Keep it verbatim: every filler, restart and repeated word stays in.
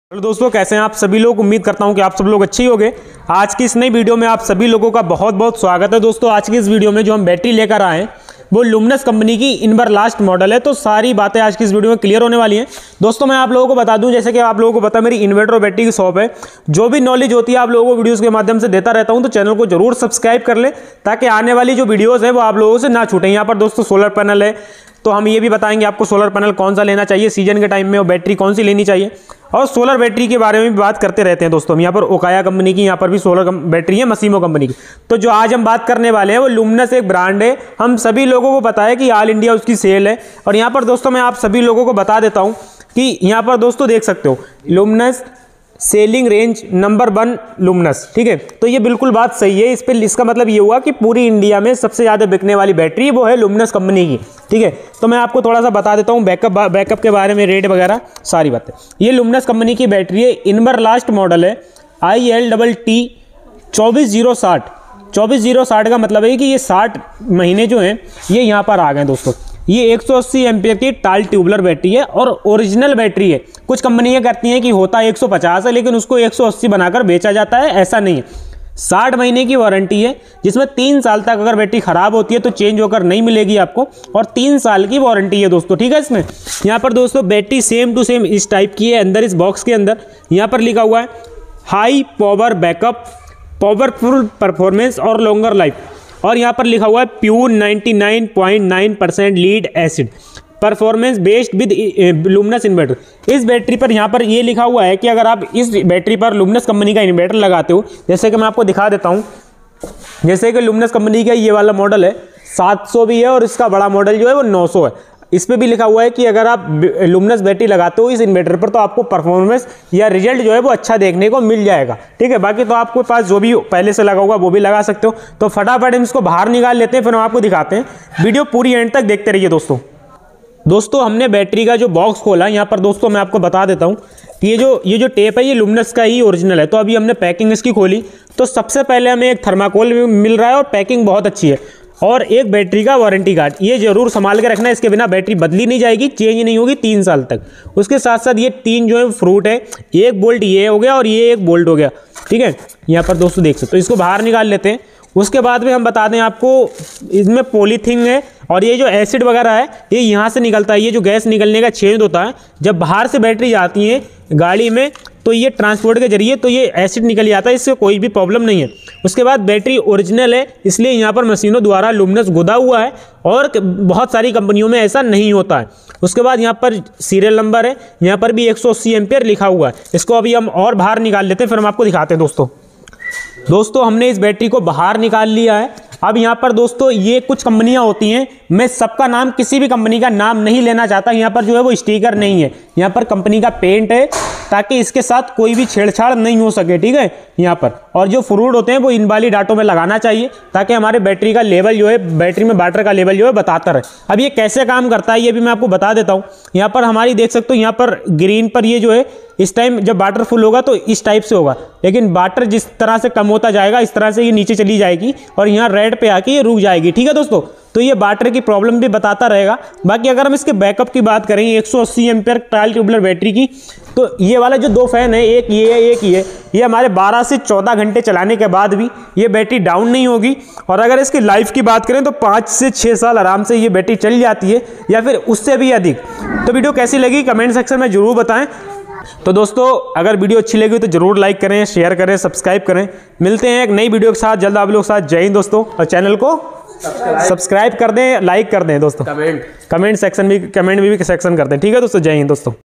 Hello दोस्तों, कैसे हैं आप सभी लोग। उम्मीद करता हूं कि आप सब लोग अच्छे ही होंगे। आज की इस नई वीडियो में आप सभी लोगों का बहुत बहुत स्वागत है। दोस्तों आज की इस वीडियो में जो हम बैटरी लेकर आए हैं वो लुमिनस कंपनी की इनवर लास्ट मॉडल है। तो सारी बातें आज की इस वीडियो में क्लियर होने वाली हैं। दोस्तों मैं आप लोगों को बता दूं, जैसे कि आप लोगों को पता है मेरी इन्वर्टर और बैटरी की शॉप है। जो भी नॉलेज होती है आप लोगों को वीडियोस के माध्यम से देता रहता हूं, तो चैनल को जरूर सब्सक्राइब कर ले ताकि आने वाली जो वीडियोस है वो आप लोगों से ना छूटें। यहाँ पर दोस्तों सोलर पैनल है, तो हम ये भी बताएंगे आपको सोलर पैनल कौन सा लेना चाहिए सीजन के टाइम में और बैटरी कौन सी लेनी चाहिए, और सोलर बैटरी के बारे में भी बात करते रहते हैं। दोस्तों हम यहाँ पर ओकाया कंपनी की यहाँ पर भी सोलर बैटरी है, मसीमो कंपनी की। तो जो आज हम बात करने वाले हैं वो लुमिनस एक ब्रांड है। हम सभी लोगों को पता है कि ऑल इंडिया उसकी सेल है। और यहाँ पर दोस्तों मैं आप सभी लोगों को बता देता हूँ कि यहाँ पर दोस्तों देख सकते हो Luminous selling range number one Luminous, ठीक है। तो ये बिल्कुल बात सही है। इस पे इसका मतलब ये हुआ कि पूरी इंडिया में सबसे ज़्यादा बिकने वाली बैटरी वो है लुमिनस कंपनी की, ठीक है। तो मैं आपको थोड़ा सा बता देता हूँ बैकअप बैकअप के बारे में, रेट वगैरह सारी बातें। ये लुमिनस कंपनी की बैटरी है, इनवर लास्ट मॉडल है, आई एल डबल टी चौबीस जीरो साठ चौबीस जीरो साठ का मतलब है कि ये साठ महीने जो हैं ये यहाँ पर आ गए दोस्तों। ये एक सौ अस्सी एम्पियर की टाल ट्यूबुलर बैटरी है और ओरिजिनल बैटरी है। कुछ कंपनियां करती हैं कि होता एक सौ पचास है लेकिन उसको एक सौ अस्सी बनाकर बेचा जाता है, ऐसा नहीं है। साठ महीने की वारंटी है जिसमें तीन साल तक अगर बैटरी खराब होती है तो चेंज होकर नहीं मिलेगी आपको, और तीन साल की वारंटी है दोस्तों, ठीक है। इसमें यहाँ पर दोस्तों बैटरी सेम टू सेम इस टाइप की है। अंदर इस बॉक्स के अंदर यहाँ पर लिखा हुआ है high power backup, powerful performance और लॉन्गर लाइफ, और यहाँ पर लिखा हुआ है प्योर निन्यानवे पॉइंट नौ percent lead acid performance based with Luminous inverter. इस बैटरी पर यहाँ पर ये लिखा हुआ है कि अगर आप इस बैटरी पर लुमिनस कंपनी का इन्वर्टर लगाते हो, जैसे कि मैं आपको दिखा देता हूँ, जैसे कि लुमिनस कंपनी का ये वाला मॉडल है सात सौ भी है और इसका बड़ा मॉडल जो है वो नौ सौ है। इस पे भी लिखा हुआ है कि अगर आप लुमिनस बैटरी लगाते हो इस इन्वर्टर पर तो आपको परफॉर्मेंस या रिजल्ट जो है वो अच्छा देखने को मिल जाएगा, ठीक है। बाकी तो आपके पास जो भी पहले से लगा होगा वो भी लगा सकते हो। तो फटाफट हम इसको बाहर निकाल लेते हैं, फिर हम आपको दिखाते हैं। वीडियो पूरी एंड तक देखते रहिए दोस्तों। दोस्तों हमने बैटरी का जो बॉक्स खोला, यहाँ पर दोस्तों मैं आपको बता देता हूँ कि ये जो ये जो टेप है ये लुमिनस का ही ओरिजिनल है। तो अभी हमने पैकिंग इसकी खोली तो सबसे पहले हमें एक थर्माकोल मिल रहा है और पैकिंग बहुत अच्छी है, और एक बैटरी का वारंटी कार्ड। ये जरूर संभाल के रखना है, इसके बिना बैटरी बदली नहीं जाएगी, चेंज नहीं होगी तीन साल तक। उसके साथ साथ ये तीन जो है फ्रूट है, एक बोल्ट ये हो गया और ये एक बोल्ट हो गया, ठीक है। यहाँ पर दोस्तों देख सकते हो। तो इसको बाहर निकाल लेते हैं। उसके बाद में हम बता दें आपको इसमें पॉलीथीन है, और ये जो एसिड वगैरह है ये यहाँ से निकलता है। ये जो गैस निकलने का छेद होता है जब बाहर से बैटरी जाती है गाड़ी में तो ये ट्रांसपोर्ट के जरिए तो ये एसिड निकल जाता है, इससे कोई भी प्रॉब्लम नहीं है। उसके बाद बैटरी ओरिजिनल है, इसलिए यहाँ पर मशीनों द्वारा लुमिनस गुदा हुआ है, और बहुत सारी कंपनियों में ऐसा नहीं होता है। उसके बाद यहाँ पर सीरियल नंबर है, यहाँ पर भी एक सौ अस्सी एम्पियर लिखा हुआ है। इसको अभी हम और बाहर निकाल लेते हैं, फिर हम आपको दिखाते हैं। दोस्तों दोस्तों हमने इस बैटरी को बाहर निकाल लिया है। अब यहाँ पर दोस्तों ये कुछ कंपनियां होती हैं, मैं सबका नाम किसी भी कंपनी का नाम नहीं लेना चाहता। यहाँ पर जो है वो स्टिकर नहीं है, यहाँ पर कंपनी का पेंट है ताकि इसके साथ कोई भी छेड़छाड़ नहीं हो सके, ठीक है। यहाँ पर और जो फ्रूट होते हैं वो इन वाली डाटों में लगाना चाहिए ताकि हमारे बैटरी का लेवल जो है, बैटरी में वाटर का लेवल जो है बताता रहे। अब ये कैसे काम करता है ये भी मैं आपको बता देता हूँ। यहाँ पर हमारी देख सकते हो, यहाँ पर ग्रीन पर ये जो है इस टाइम जब वाटर फुल होगा तो इस टाइप से होगा, लेकिन वाटर जिस तरह से कम होता जाएगा इस तरह से ये नीचे चली जाएगी और यहाँ रेड पे आके ये रुक जाएगी, ठीक है दोस्तों। तो ये वाटर की प्रॉब्लम भी बताता रहेगा। बाकी अगर हम इसके बैकअप की बात करें एक सौ अस्सी एम्पियर टाल ट्यूबुलर बैटरी की, तो ये वाला जो दो फैन है, एक ये है एक ये ये हमारे बारह से चौदह घंटे चलाने के बाद भी ये बैटरी डाउन नहीं होगी। और अगर इसकी लाइफ की बात करें तो पाँच से छः साल आराम से ये बैटरी चल जाती है, या फिर उससे भी अधिक। तो वीडियो कैसी लगी कमेंट सेक्शन में जरूर बताएं। तो दोस्तों अगर वीडियो अच्छी लगी तो जरूर लाइक करें, शेयर करें, सब्सक्राइब करें। मिलते हैं एक नई वीडियो के साथ जल्द आप लोग के साथ। जय हिंद दोस्तों, और चैनल को सब्सक्राइब कर दें, लाइक कर दें दोस्तों, कमेंट कमेंट सेक्शन भी कमेंट भी, भी सेक्शन कर दें, ठीक है दोस्तों। जय हिंद दोस्तों।